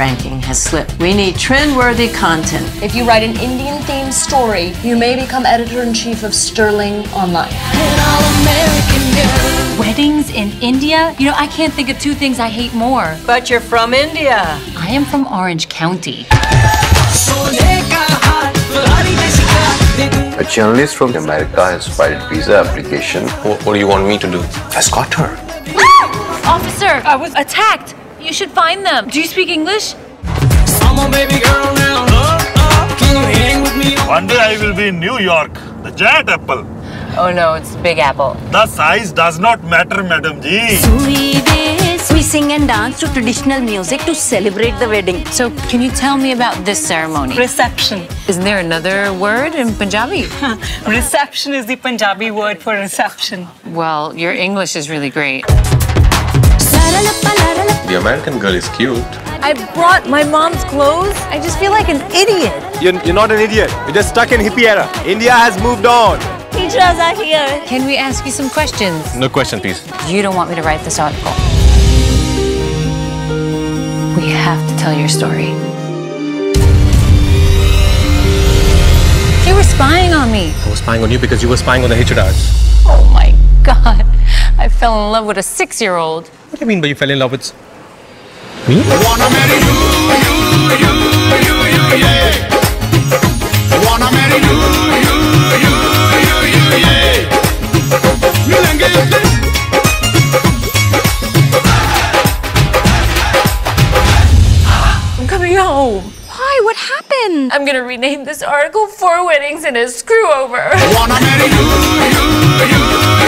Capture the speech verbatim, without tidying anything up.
ranking has slipped. We need trend-worthy content. If you write an Indian-themed story, you may become editor-in-chief of Sterling Online. Weddings in India? You know, I can't think of two things I hate more. But you're from India. I am from Orange County. A journalist from America has filed visa application. What, what do you want me to do? Escort her. Ah! Officer, I was attacked. You should find them. Do you speak English? One day I will be in New York, the giant apple. Oh no, it's Big Apple. The size does not matter, Madam Ji. We sing and dance to traditional music to celebrate the wedding. So, can you tell me about this ceremony? Reception. Isn't there another word in Punjabi? Reception is the Punjabi word for reception. Well, your English is really great. The American girl is cute. I brought my mom's clothes. I just feel like an idiot. You're, you're not an idiot. You're just stuck in hippie era. India has moved on. Teachers are here. Can we ask you some questions? No question, please. You don't want me to write this article. We have to tell your story. You were spying on me. I was spying on you because you were spying on the H R Rs. Oh my God. I fell in love with a six-year-old. What do you mean by you fell in love with me? Wanna marry you, you, you, you, you, yeah. Wanna marry you, you, you, you, you, yeah. I'm coming home. Why? What happened? I'm gonna rename this article Four Weddings and a Screw Over. Wanna marry you, you, you,